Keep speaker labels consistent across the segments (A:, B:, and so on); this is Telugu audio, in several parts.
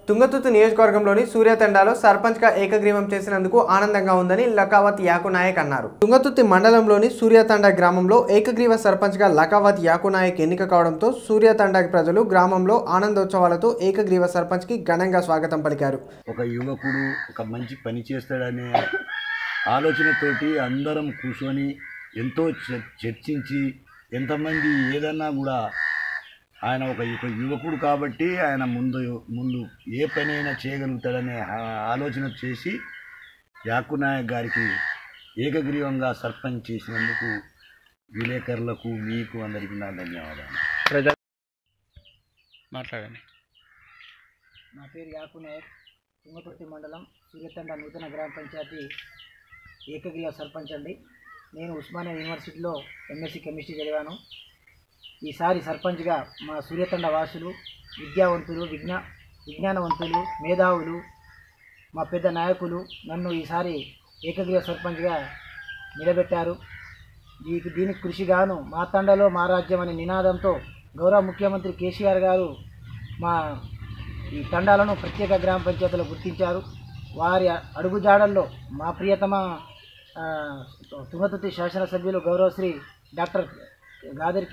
A: తుంగతుర్తి నియోజకవర్గంలోని సూర్యతండాలో సర్పంచ్గా ఏకగ్రీవం చేసినందుకు ఆనందంగా ఉందని లకావత్ యాకునాయక్ అన్నారు. తుంగతుర్తి మండలంలోని సూర్యతండా గ్రామంలో ఏకగ్రీవ సర్పంచ్గా లకావత్ యాకునాయక్ ఎన్నిక కావడంతో సూర్యతండా ప్రజలు గ్రామంలో ఆనందోత్సవాలతో ఏకగ్రీవ సర్పంచ్కి ఘనంగా స్వాగతం పలికారు.
B: ఒక యువకుడు ఒక మంచి పని చేస్తాడనే ఆలోచనతోటి అందరం కూర్చొని ఎంతో చర్చించి ఎంతమంది ఏదన్నా కూడా ఆయన ఒక యువకుడు కాబట్టి ఆయన ముందు ఏ పనైనా చేయగలుగుతాడనే ఆలోచన చేసి యాకునాయక్ గారికి ఏకగ్రీవంగా సర్పంచ్ చేసినందుకు విలేకరులకు మీకు అందరికీ నా ధన్యవాదాలు.
C: మాట్లాడండి.
D: నా పేరు యాకునాయక్, తుంగతుర్తి మండలం సూర్యతండ నూతన గ్రామ పంచాయతీ ఏకగ్రీవ సర్పంచ్ అండి. నేను ఉస్మానియా యూనివర్సిటీలో ఎంఎస్సీ కెమిస్ట్రీ చదివాను. ఈసారి సర్పంచ్గా మా సూర్యతండ వాసులు విద్యావంతులు, విజ్ఞానవంతులు, మేధావులు, మా పెద్ద నాయకులు నన్ను ఈసారి ఏకగ్రీవ సర్పంచ్గా నిలబెట్టారు. దీనికి కృషిగాను మా తండలో మా రాజ్యం అనే నినాదంతో గౌరవ ముఖ్యమంత్రి కేసీఆర్ గారు మా ఈ తండాలను ప్రత్యేక గ్రామ పంచాయతీలో గుర్తించారు. వారి అడుగుజాడల్లో మా ప్రియతమ తుంగతుర్తి శాసనసభ్యులు గౌరవశ్రీ డాక్టర్ గాదరి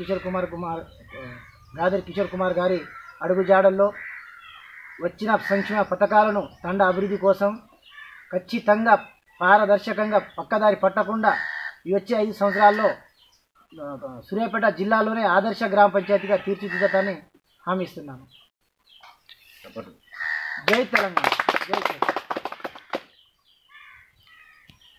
D: కిషోర్ కుమార్ గారి అడుగుజాడల్లో వచ్చిన సంక్షేమ పథకాలను తండ అభివృద్ధి కోసం ఖచ్చితంగా పారదర్శకంగా పక్కదారి పట్టకుండా వచ్చే 5 సంవత్సరాల్లో సూర్యాపేట జిల్లాలోనే ఆదర్శ గ్రామ పంచాయతీగా తీర్చిదిద్దుతానని హామీ ఇస్తున్నాను. జై తెలంగాణ, జై తెలంగాణ.